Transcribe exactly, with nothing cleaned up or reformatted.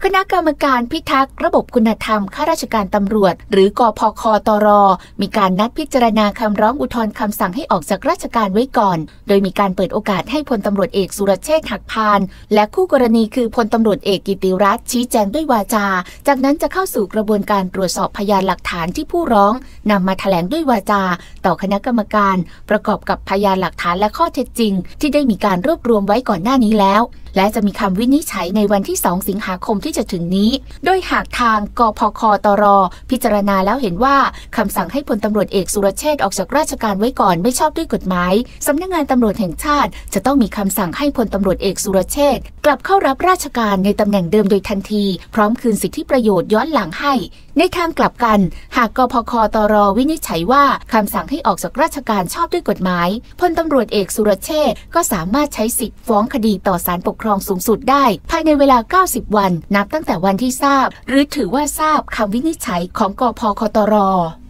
คณะกรรมการพิทักษ์ระบบคุณธรรมข้าราชการตำรวจหรือกพคตรมีการนัดพิจารณาคำร้องอุทธรณ์คำสั่งให้ออกจากราชการไว้ก่อนโดยมีการเปิดโอกาสให้พลตำรวจเอกสุรเชษฐ์หักพานและคู่กรณีคือพลตำรวจเอกกิติรัตน์ชี้แจงด้วยวาจาจากนั้นจะเข้าสู่กระบวนการตรวจสอบพยานหลักฐานที่ผู้ร้องนำมาแถลงด้วยวาจาต่อคณะกรรมการประกอบกับพยานหลักฐานและข้อเท็จจริงที่ได้มีการรวบรวมไว้ก่อนหน้านี้แล้วและจะมีคำวินิจฉัยในวันที่สองสิงหาคมที่จะถึงนี้โดยหากทางกพคตรพิจารณาแล้วเห็นว่าคำสั่งให้พลตำรวจเอกสุรเชษฐ์ออกจากราชการไว้ก่อนไม่ชอบด้วยกฎหมายสำนักงานตำรวจแห่งชาติจะต้องมีคำสั่งให้พลตำรวจเอกสุรเชษฐ์กลับเข้ารับราชการในตำแหน่งเดิมโดยทันทีพร้อมคืนสิทธิประโยชน์ย้อนหลังให้ในทางกลับกันหากกพคตรวินิจฉัยว่าคำสั่งให้ออกจากราชการชอบด้วยกฎหมายพลตำรวจเอกสุรเชษฐ์ก็สามารถใช้สิทธิฟ้องคดีต่อศาลปกครองสูงสุดได้ภายในเวลาเก้าสิบวันนับตั้งแต่วันที่ทราบหรือถือว่าทราบคำวินิจฉัยของกพคตร